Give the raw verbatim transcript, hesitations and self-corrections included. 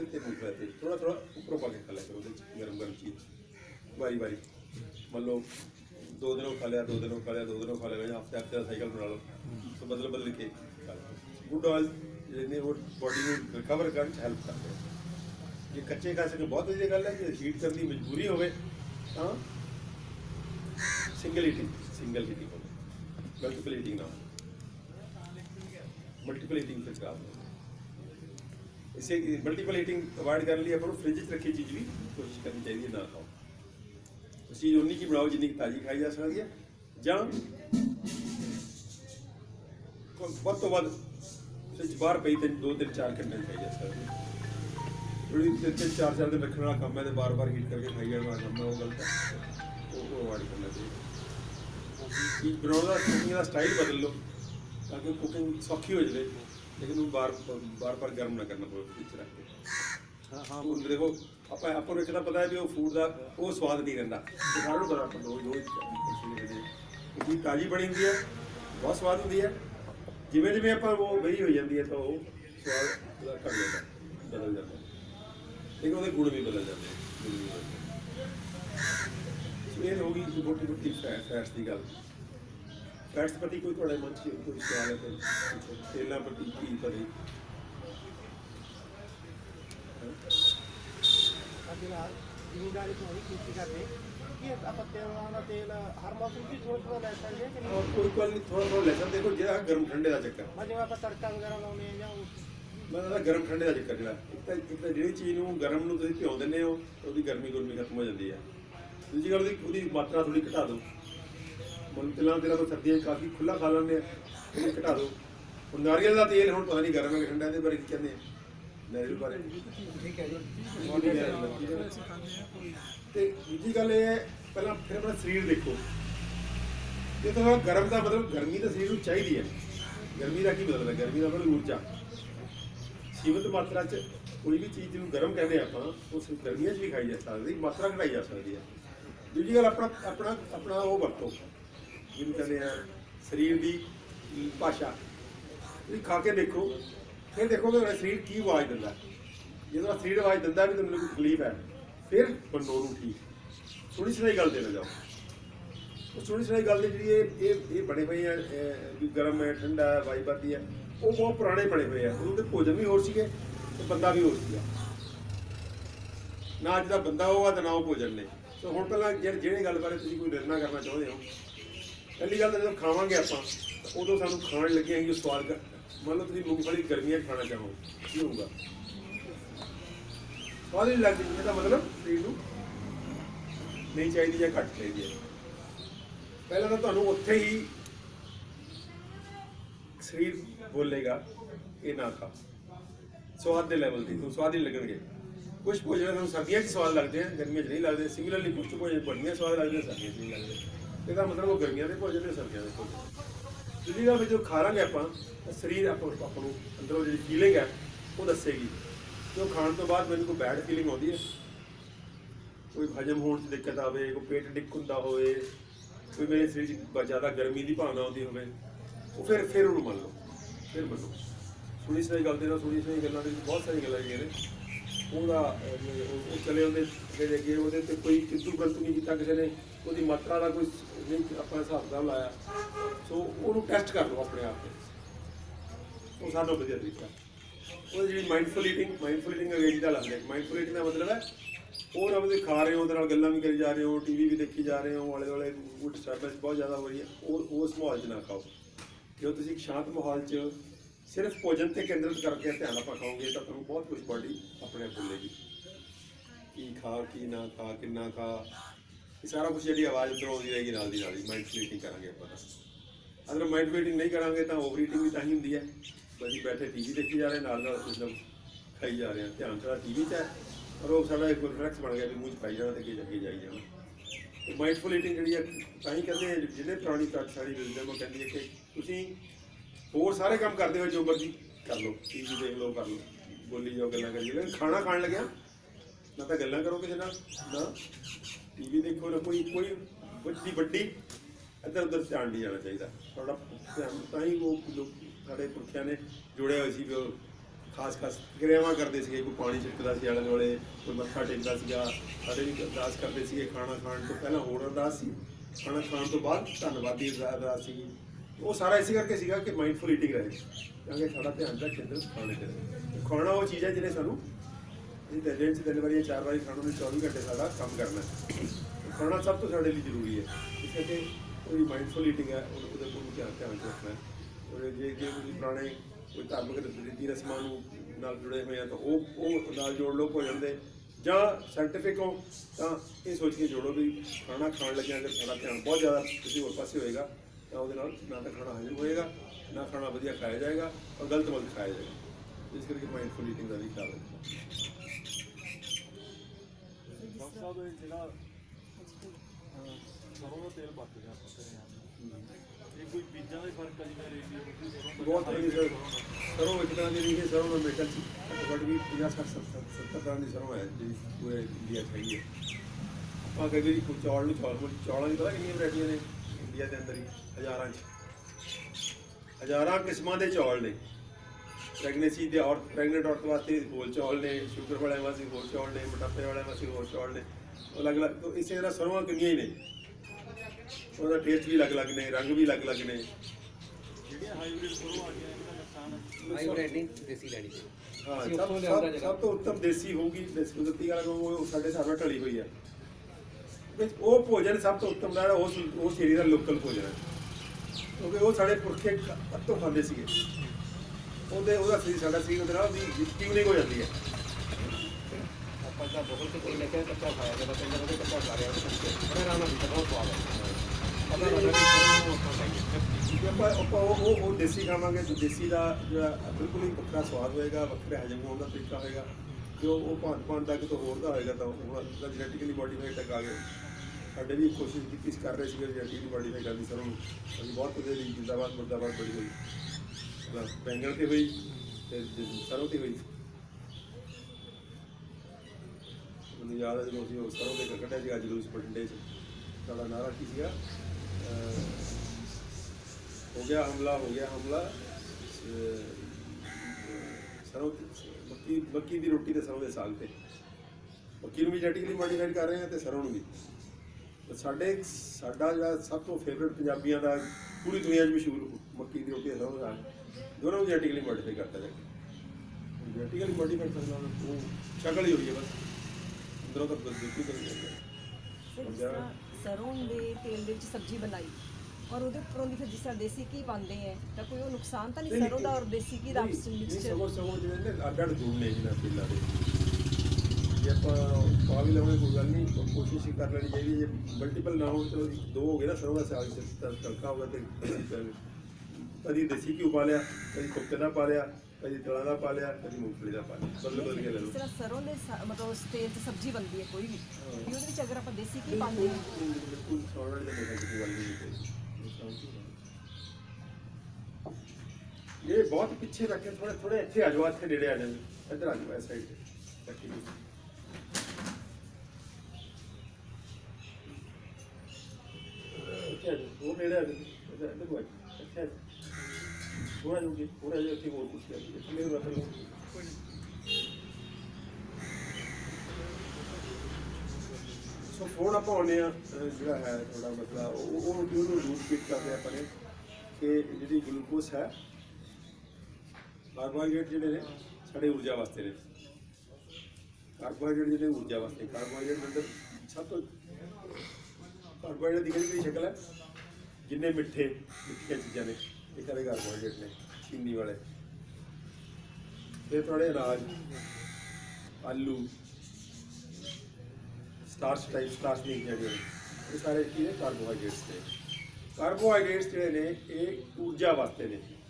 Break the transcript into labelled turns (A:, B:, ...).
A: ਤੇ ਮੂੰਗਫਲੀ ਦਾ ਤੇਲ ਥੋੜਾ ਥੋੜਾ ਉੱਪਰੋਂ ਪਾ ਕੇ ਖਾ ਲਿਆ ਕਰੋ ਉਹਦੇ 'ਚ ਗਰਮ ਗਰਮ ਚੀਜ਼ ਵਾਰੀ ਵਾਰੀ। ਮੰਨ ਲਓ दो दिनों खा लिया दो दिनों खा लिया दो दिनों खा लिया हफ्ते हफ्ते का साइकिल बना लो तो बदल बदल के खा लो। गुड ऑयल जिन्हें वो बॉडी में रिकवर करने हेल्प करते हैं। ये कच्चे खा सके बहुत अच्छी गल है कि हीट करने की मजबूरी हो हाँ सिंगल ईटिंग सिंगल ईटिंग हो मल्टीपल ईटिंग ना हो मल्टीपल ईटिंग फिर खराब हो। इसे मल्टीपल ईटिंग अवॉइड करने लिए अपन फ्रिज रखी चीज़ भी कोशिश करनी चाहिए ना खाओ। चीज़ उन्नी की बनाओ जिन्नी ताज़ी खाई जा सकती है ਜਾਂ ਵੱਧ ਤੋਂ ਵੱਧ फ्रिज बाहर पई तीन दो तीन चार घंटे खाई जा सकती है। थोड़ी तीन तीन चार चार दिन रखने वाला काम है तो बार बार हीट करके खाई जाने वाला काम है वो गलत है वो अवॉइड करना चाहिए। चीज़ बनाने का कुकिंग का स्टाइल बदल लो ताकि कुकिंग सौखी हो जाए लेकिन वो बार बार बार गर्म ना करना पड़े फ्रिज रख के। हाँ हाँ देखो आप आपको एक पता है भी वो फूड का वो स्वाद नहीं रहता सारे को पता रोज रोज चीज़ ताज़ी बनी होंगी है बहुत स्वाद होंगी है जिमें जिमें आप वो बही हो जाती है तो वो स्वाद घट जाता बदल जाता लेकिन वो गुण भी बदल जाते हैं। ये होगी मोटी मोटी फैट्स की गल फैट्स प्रति कोई थोड़े मन से कोई सवाल है तो तेलों प्रति की प्रति कोई गल नहीं थोड़ा थोड़ा लैसन देखो जो गर्म ठंडे का चक्कर
B: तड़का वगैरह लाने
A: मैं गर्म ठंडे का चक्कर जो एक तो जी चीज़ में गर्म में भ्यो दें वो गर्मी गुरमी खत्म हो जाती है। दूसरी गल उसकी मात्रा थोड़ी घटा दो मतलब तिलों तेलों तो सर्दियों काफ़ी खुला खा लेंगे घटा दो। और नारियल का तेल हम पता नहीं गर्म है ठंडा बारे कहते हैं नारियल बारे दूसरी गल ये है पहला फिर अपना शरीर देखो ये तो गर्म का मतलब गर्मी तो शरीर को चाहिए है। गर्मी का की मतलब है गर्मी का मतलब ऊर्जा सीमित मात्रा च कोई भी चीज़ जो गर्म कहते हैं आप उस गर्मियों भी खाई जा सकती मात्रा घटाई जा सकती है। दूसरी गल अपना अपना अपना वो वरतो जिन्होंने कहते हैं शरीर की भाषा खा के देखो फिर देखो कि शरीर की आवाज़ दिता जो शरीर आवाज़ दिता भी तुमने कोई तकलीफ है फिर बनो ठीक सुनी सुनाई गल देना जाओ सुनी सुनाई गल जी ये बने हुए हैं गर्म है ठंडा है वाई बाती है वो बहुत पुराने बने हुए हैं उन्होंने भोजन भी होर सीगे तो बंदा भी होर सीगा ना अज का बंदा होगा तो ना वो भोजन ने। तो हुण पहला जिहड़ी गल बारे तुसीं कोई निर्णय करना चाहुंदे हो पहली गल तो जो खावांगे आपां उदों सानूं खाण लगे कि स्वाद कर मान लो तुसीं मूंगफली गर्मियां खाना चाहो की होगा स्वाद नहीं लगती इसका मतलब शरीर नूं नहीं चाहिए या घट चाहिए। पहले तो तुहानूं उत्थे ही शरीर बोलेगा ये ना खा स्वाद के लैवल की तो स्वाद ही लगेंगे। कुछ भोजन हम सर्दियों में स्वाद लगते हैं गर्मियों नहीं लगते सिमिलरली कुछ भोजन बढ़िया स्वाद लगते हैं सर्दियों नहीं लगते इसका मतलब वो गर्मियों के भोजन है सर्दियों के भोजन। दूसरी गल जो खा लेंगे आप शरीर आप अंदरों जी फीलिंग है वो दसेगी जो खाने तो बाद मैंने कोई बैड फीलिंग आती है कोई हजम होने से दिक्कत आए कोई पेट डिक होंदा होए कोई मेरे शरीर ज़्यादा गर्मी की भावना आती हो वो फिर फिर उन्होंने मान लो फिर मनो सुनी सुनाई गल देना सुनी सुनाई गलों बहुत सारी गल्लां हैं वो चले आते अगे वो कोई किंतु परंतु नहीं किया किसी ने वो मात्रा का कोई नहीं अपना हिसाब किताब लाया सो वो टैसट कर लो अपने आप वो सारा वधिया तरीका वो जी माइंडफुल ईटिंग माइंडफुल ईटिंग अंग्रेजी का लगता है। माइंडफुल ईटिंग का मतलब है वो ना मतलब खा रहे हो तो गल्लां भी करी जा रहे हो टी वी भी देखी जा रहे हो आले दुआले वो डिस्टर्बेंस बहुत ज़्यादा हो रही है वो उस माहौल च ना खाओ। जो तुम शांत माहौल च सिर्फ भोजन पर केंद्रित करके ध्यान आप खाओगे तो तुम बहुत कुछ बॉडी अपने भूलेगी की खा की ना खा कि ना खा सारा कुछ जी आवाज़ अंदर आती रहेगी नाल दी नाल ही माइंडफुल ईटिंग करांगे आप। अगर माइंडफुल ईटिंग नहीं करांगे तो ओवर ईटिंग भी तां ही हुंदी है बस बैठे टी वी देखी जा रहे हैं नाल नाल मतलब खाई जा रहे हैं ध्यान सारा टी वी च है और वो सारा एक रिफ्लैक्स बन गया भी मूँह पाई जाना तो अगे अगे जाई जाना। तो माइंडफुल ईटिंग जी तां ही कहते हैं जिन्हें पुरानी तक सारी विजडम वो कहती है कि तुसीं होर सारे काम करते हो जो मर्जी कर लो टी वी देख लो कर लो बोली जाओ गल्लां करी लेकिन खाना खाण लग्या ना तो गल्लां करो किसी नाल ना टी वी देखो ना कोई कोई बड़ी बड़ी इधर उधर ध्यान नहीं जाना चाहिए थोड़ा ध्यान तां ही वो लोग साढ़े पुरखियां ने जुड़े हुए सी भी ਖਾਸ ਖਾਸ ਕਿਰਿਆਵਾਂ ਕਰਦੇ ਸੀਗੇ, ਕੋਈ ਪਾਣੀ ਛਿੜਕਦਾ ਸੀ ਆਲੇ ਦੁਆਲੇ, ਕੋਈ ਮੱਥਾ ਟੇਕਦਾ ਸੀਗਾ। ਸਾਡੇ ਵੀ ਅਰਦਾਸ ਕਰਦੇ ਸੀਗੇ, ਖਾਣਾ ਖਾਣ ਤੋਂ ਪਹਿਲਾਂ ਹੋਰ ਅਰਦਾਸ ਸੀ, ਖਾਣਾ ਖਾਣ ਤੋਂ ਬਾਅਦ ਧੰਨਵਾਦੀ ਅਰਦਾਸ ਸੀਗੀ। ਉਹ ਸਾਰਾ ਇਸੇ ਕਰਕੇ ਸੀਗਾ ਕਿ ਮਾਈਂਡਫੁਲ ਈਟਿੰਗ ਰਹੇ, ਕਿਉਂਕਿ ਸਾਡਾ ਧਿਆਨ ਦਾ ਕੇਂਦਰ ਖਾਣੇ 'ਤੇ ਰਹੇ। ਖਾਣਾ ਉਹ ਚੀਜ਼ ਹੈ ਜਿਹਨੇ ਸਾਨੂੰ ਦਿਨ 'ਚ ਤਿੰਨ ਵਾਰੀ ਚਾਰ ਵਾਰੀ ਖਾਣਾ ਨੂੰ ਚੌਵੀ ਘੰਟੇ ਸਾਡਾ ਕੰਮ ਕਰਨਾ। ਖਾਣਾ ਸਭ ਤੋਂ ਸਾਡੇ ਲਈ ਜ਼ਰੂਰੀ ਹੈ, ਇਸ ਕਰਕੇ ਕੋਈ ਮਾਈਂਡਫੁਲ ਈਟਿੰਗ ਹੈ ਉਹਦੇ ਕੋਲ ਧਿਆਨ ਧਿਆਨ 'ਚ ਰੱਖਣਾ। ਔਰ ਜੇ ਜੇ ਤੁਸੀਂ ਪੁਰਾਣੇ ਕੋਈ ਧਾਰਮਿਕ ਰੀਤੀ ਰਸਮਾਂ ਨੂੰ ਨਾਲ ਜੁੜੇ ਹੋਏ ਆ ਤਾਂ ਉਹ ਉਹ ਨਾਲ ਜੋੜ ਲਓ ਭੋਜਨ ਦੇ, ਜਾਂ ਸਾਇੰਟੀਫਿਕ ਹੋ ਤਾਂ ਇਹ ਸੋਚ ਕੇ ਜੋੜੋ ਵੀ ਖਾਣਾ ਖਾਣ ਲੱਗਿਆ ਅਗਰ ਸਾਡਾ ਧਿਆਨ ਬਹੁਤ ਜ਼ਿਆਦਾ ਕਿਸੇ ਹੋਰ ਪਾਸੇ ਹੋਏਗਾ ਤਾਂ ਉਹਦੇ ਨਾਲ ਨਾ ਤਾਂ ਖਾਣਾ ਹਜ਼ਮ ਹੋਏਗਾ, ਨਾ ਖਾਣਾ ਵਧੀਆ ਖਾਇਆ ਜਾਏਗਾ, ਔਰ ਗਲਤ ਵਕਤ ਖਾਇਆ ਜਾਏਗਾ। ਇਸ ਕਰਕੇ ਮਾਈਂਡਫੁਲ ਈਟਿੰਗ ਦਾ ਵੀ ਖਿਆਲ ਰੱਖਣਾ।
B: ਜਿਹੜਾ ਸਰੋਂ ਦਾ ਤੇਲ ਵਰਤ ਗਿਆ ਇਹ ਕੋਈ ਬੀਜਾਂ ਦਾ ਫਰਕ ਹੈ ਜਿਵੇਂ ਰੇਡੀਓ
A: ਬਹੁਤ ਹੈ ਸਰ। ਸਰੋਂ ਇੱਕ ਤਰ੍ਹਾਂ ਦੀ ਨਹੀਂ ਹੈ, ਸਰੋਂ ਦਾ ਮੇਟਲ ਸੀ ਘੱਟ ਵੀ ਪੰਜਾਹ ਸੱਠ ਸੱਤਰ ਸੱਤਰ ਤਰ੍ਹਾਂ ਦੀ ਸਰੋਂ ਹੈ ਜਿਹੜੀ ਪੂਰੇ ਇੰਡੀਆ 'ਚ ਹੈਗੀ ਹੈ। ਆਪਾਂ ਕਈ ਵਾਰੀ ਚੌਲ ਨੂੰ ਚੌਲ ਚੌਲਾਂ ਦੀ ਪਤਾ ਕਿੰਨੀਆਂ ਵੈਰਾਈਟੀਆਂ ਨੇ ਇੰਡੀਆ ਦੇ ਅੰਦਰ ਹੀ, ਹਜ਼ਾਰਾਂ 'ਚ ਹਜ਼ਾਰਾਂ ਕਿਸਮਾਂ ਦੇ ਚੌਲ ਨੇ। ਪ੍ਰੈਗਨੈਂਸੀ ਦੇ ਔਰ ਪ੍ਰੈਗਨੈਂਟ ਔਰਤ ਵਾਸਤੇ ਹੋਰ ਚੌਲ ਨੇ, ਸ਼ੂਗਰ ਵਾਲਿਆਂ ਵਾਸਤੇ ਹੋਰ ਚੌਲ ਨੇ, ਮੋਟਾਪੇ ਵਾਲਿਆਂ ਵਾਸਤੇ ਹੋਰ ਚੌਲ ਨੇ, ਅਲੱਗ ਅਲੱਗ। ਤਾਂ ਇਸੇ ਤਰ੍ਹਾਂ ਸਰੋਆਂ ਕਿੰਨੀਆਂ ਹੀ ਨੇ, ਉਹਦਾ ਟੇਸਟ ਵੀ ਅਲੱਗ ਅਲੱਗ ਨੇ, ਰੰਗ ਵੀ ਅਲੱਗ ਅਲੱਗ ਨੇ।
B: ਜਿਹੜੀਆਂ ਹਾਈਬ੍ਰਿਡ ਸਰੋਂ ਆ ਗਈਆਂ ਇਹਦਾ ਨੁਕਸਾਨ
C: ਹਾਈਬ੍ਰਿਡ ਨਹੀਂ ਦੇਸੀ ਲੈਣੀ।
A: ਹਾਂ ਸਭ ਸਭ ਸਭ ਤੋਂ ਉੱਤਮ ਦੇਸੀ ਹੋਊਗੀ, ਦੇਸੀ ਕੁਦਰਤੀ ਵਾਲਾ ਉਹ ਸਾਡੇ ਹਿਸਾਬ ਨਾਲ ਢਲੀ ਹੋਈ ਹੈ। ਵਿੱਚ ਉਹ ਭੋਜਨ ਸਭ ਤੋਂ ਉੱਤਮ ਦਾ ਉਸ ਉਸ ਏਰੀਆ ਦਾ ਲੋਕਲ ਭੋਜਨ ਹੈ, ਕਿਉਂਕਿ ਉਹ ਸਾਡੇ ਪੁਰਖੇ ਹੱਥੋਂ ਖਾਂਦੇ ਸੀਗੇ। ਉਹਦੇ ਉਹਦਾ ਸਰੀਰ ਸਾਡਾ ਸਰੀਰ ਉਹਦੇ ਨਾਲ ਉਹਦੀ ਟਿਊਨਿੰਗ ਹੋ ਜਾਂਦੀ ਹੈ।
C: ਆਪਾਂ ਤਾਂ ਬਹੁਤ ਤੇ ਕੋਈ ਲੱਗਿਆ ਕੱਚਾ ਖਾਇਆ ਜਦੋਂ ਕਹਿੰਦੇ ਉਹਦੇ ਕੱਚਾ ਖਾ ਰਿਹਾ ਉਹਦੇ ਆਰਾਮ ਨਾਲ ਵੀ ਬਹੁਤ ਸਵਾਦ ਹੈ। ਪਤਾ ਲੱਗਾ ਕਿ ਸਰੋਂ ਆਪਾਂ ਖਾਈਏ
A: ਜੇ ਆਪਾਂ ਆਪਾਂ ਉਹ ਉਹ ਉਹ ਦੇਸੀ ਖਾਵਾਂਗੇ ਤਾਂ ਦੇਸੀ ਦਾ ਜਿਹੜਾ ਬਿਲਕੁਲ ਹੀ ਵੱਖਰਾ ਸਵਾਦ ਹੋਏਗਾ, ਵੱਖਰਾ ਹਜਮ ਹੋਣ ਦਾ ਤਰੀਕਾ ਹੋਏਗਾ। ਜੋ ਉਹ ਭਾਂਤ ਭਾਂਤ ਦਾ ਕਿਤੋਂ ਹੋਰ ਦਾ ਹੋਏਗਾ ਤਾਂ ਉਹ ਜੈਨੇਟਿਕਲੀ ਮੋਡੀਫਾਈਡ ਤੱਕ ਆ ਗਏ। ਸਾਡੇ ਵੀ ਕੋਸ਼ਿਸ਼ ਕੀਤੀ ਕਰ ਰਹੇ ਸੀਗੇ ਜੈਨੇਟਿਕਲੀ ਮੋਡੀਫਾਈ ਕਰਨ ਦੀ। ਸਰੋਂ ਅਸੀਂ ਬਹੁਤ ਵਧੀਆ ਜੀ, ਜਿੰਦਾਬਾਦ ਮੁਰਦਾਬਾਦ ਬੜੀ ਹੋਈ, ਬੈਂਗਣ 'ਤੇ ਹੋਈ ਅਤੇ ਸਰੋਂ 'ਤੇ ਹੋਈ। ਮੈਨੂੰ ਯਾਦ ਹੈ ਜਦੋਂ ਅਸੀਂ ਉਹ ਸਰੋਂ ਦੇ ਕੱਢਿਆ ਸੀਗਾ ਜਲੂਸ ਬਠਿੰਡੇ 'ਚ, ਸਾਡਾ ਨਾਰਾ ਕੀ ਸੀਗਾ, ਹੋ ਗਿਆ ਹਮਲਾ ਹੋ ਗਿਆ ਹਮਲਾ ਸਰੋਂ ਮੱਕੀ ਮੱਕੀ ਦੀ ਰੋਟੀ ਅਤੇ ਸਰੋਂ ਦੇ ਸਾਗ 'ਤੇ। ਮੱਕੀ ਨੂੰ ਵੀ ਜੈਨੇਟਿਕਲੀ ਮੋਡੀਫਾਈਡ ਕਰ ਰਹੇ ਹਾਂ ਅਤੇ ਸਰੋਂ ਨੂੰ ਵੀ। ਸਾਡੇ ਸਾਡਾ ਜਿਹੜਾ ਸਭ ਤੋਂ ਫੇਵਰੇਟ ਪੰਜਾਬੀਆਂ ਦਾ ਪੂਰੀ ਦੁਨੀਆ 'ਚ ਮਸ਼ਹੂਰ ਮੱਕੀ ਦੀ ਰੋਟੀ ਅਤੇ ਸਰੋਂ ਦਾ ਸਾਗ, ਦੋਨੋਂ ਨੂੰ ਜੈਨੇਟਿਕਲੀ ਮੋਡੀਫਾਈ ਕਰਤਾ ਜਾ ਕੇ। ਜੈਨੇਟਿਕਲੀ ਮੋਡੀਫਾਈਡ ਕਰਨ ਨਾਲ ਉਹ ਸ਼ਕਲ ਹੀ ਹੋਈ ਹੈ ਬਸ, ਅੰਦਰੋਂ ਤਾਂ ਦੇਖੀ ਤਾਂ
D: ਸਰੋਂ ਦੇ ਤੇਲ ਦੇ ਵਿੱਚ ਸਬਜ਼ੀ ਬਣਾਈ ਔਰ ਉਹਦੇ ਉੱਪਰੋਂ ਦੀ ਫਿਰ ਜਿਸ ਤਰ੍ਹਾਂ ਦੇਸੀ ਘੀ ਪਾਉਂਦੇ ਹੈ ਤਾਂ ਕੋਈ ਉਹ ਨੁਕਸਾਨ ਤਾਂ ਨਹੀਂ ਸਰੋਂ ਦਾ ਔਰ ਦੇਸੀ ਘੀ ਦਾ ਆਪਸ ਵਿੱਚ?
A: ਸਗੋਂ ਸਗੋਂ ਜਿਵੇਂ ਨੇ ਅੱਡ ਅੱਡ ਗੁਣ ਨੇ ਇਹਨਾਂ ਤੇਲਾਂ ਦੇ। ਜੇ ਆਪਾਂ ਪਾ ਵੀ ਲਵਾਂਗੇ ਕੋਈ ਗੱਲ ਨਹੀਂ, ਕੋਸ਼ਿਸ਼ ਕਰ ਲੈਣੀ ਚਾਹੀਦੀ। ਜੇ ਮਲਟੀਪਲ ਨਾ ਹੋ ਚਲੋ ਦੋ ਹੋ ਗਏ ਨਾ, ਸਰੋਂ ਦਾ ਸਾਗ ਤੜਕਾ ਹੋਗਾ ਅਤੇ ਕਦੀ ਦੇਸੀ ਘਿਓ ਪਾ ਲਿਆ, ਕਦੀ ਕੁੱਤੇ ਦਾ ਪਾ ਲਿਆ, ਕਦੀ ਤਲਾਂ ਦਾ ਪਾ ਲਿਆ, ਕਦੀ ਮੂੰਗਫਲੀ ਦਾ ਪਾ ਲਿਆ, ਬਦਲ ਬਦਲ ਕੇ ਲੈ ਲਓ।
D: ਜਿਸ ਤਰ੍ਹਾਂ ਸਰੋਂ ਦੇ ਮਤਲਬ ਉਸ ਤੇਲ 'ਚ ਸਬਜ਼ੀ ਬਣਦੀ ਹੈ ਕੋਈ ਵੀ, ਉਹਦੇ ਵਿੱਚ ਅਗਰ ਆਪਾਂ ਦੇਸੀ ਘੀ ਪਾਉਂਦੇ ਹਾਂ
A: ਬਿਲਕੁਲ ਖਾਣ ਵਾਲੀ ਤਾਂ ਕੋਈ ਗੱਲ ਨਹੀਂ। ਇਹ ਬਹੁਤ ਪਿੱਛੇ ਰੱਖ ਕੇ ਥੋੜੇ ਥੋੜੇ ਇੱਥੇ ਆ ਜਾਓ, ਇੱਥੇ ਨੇੜੇ ਆ ਜਾਂਦੇ, ਇੱਧਰ ਆ ਜਾਓ ਇਸ ਸਾਈਡ 'ਤੇ ਰੱਖੀ ਜੀ। ਇੱਥੇ ਆ ਜਾਓ, ਉਹ ਨੇੜੇ ਆ ਜਾਓ, ਇੱਧਰ ਇੱਧਰ ਕੋਈ ਇੱਥੇ ਆ ਜਾਓ, ਥੋੜ੍ਹਾ ਜਿਹਾ ਉੱਥੇ ਥੋੜ੍ਹਾ ਜਿਹਾ ਇੱਥੇ ਹੋਰ ਕੁਛ ਕਰ ਲਈਏ, ਇੱਥੇ ਮੇਰੇ ਰੱਖ ਲਓ। ਸੋ ਫੋਨ ਆਪਾਂ ਆਉਂਦੇ ਹਾਂ ਜਿਹੜਾ ਹੈ ਥੋੜਾ ਮਸਲਾ ਉਹ ਉਹ ਉਹਨੂੰ ਰੂਟ ਫਿਟ ਕਰਦੇ ਆਪਾਂ ਨੇ ਕਿ ਜਿਹੜੀ ਗਲੂਕੋਸ ਹੈ, ਕਾਰਬੋਹਾਈਡਰੇਟ ਜਿਹੜੇ ਨੇ ਸਾਡੇ ਊਰਜਾ ਵਾਸਤੇ ਨੇ। ਕਾਰਬੋਹਾਈਡਰੇਟ ਜਿਹੜੇ ਊਰਜਾ ਵਾਸਤੇ, ਕਾਰਬੋਹਾਈਡਰੇਟ ਦੇ ਅੰਦਰ ਸਭ ਤੋਂ ਕਾਰਬੋਹਾਈਡਰੇਟ ਦੀ ਕਿਹੜੀ ਕਿਹੜੀ ਸ਼ਕਲ ਹੈ, ਜਿੰਨੇ ਮਿੱਠੇ ਮਿੱਠੀਆਂ ਚੀਜ਼ਾਂ ਨੇ ਇਹ ਸਾਰੇ ਕਾਰਬੋਹਾਈਡਰੇਟ ਨੇ, ਚੀਨੀ ਵਾਲੇ। ਫਿਰ ਤੁਹਾਡੇ ਅਨਾਜ, ਆਲੂ, ਸਟਾਰਚ ਟਾਈਪ ਸਟਾਰਚ ਦੀਆਂ ਜਿਹੜੀਆਂ ਇਹ ਸਾਰੇ ਕੀ ਨੇ, ਕਾਰਬੋਹਾਈਡਰੇਟਸ ਨੇ। ਕਾਰਬੋਹਾਈਡਰੇਟਸ ਜਿਹੜੇ ਨੇ ਇਹ ਊਰਜਾ ਵਾਸਤੇ ਨੇ।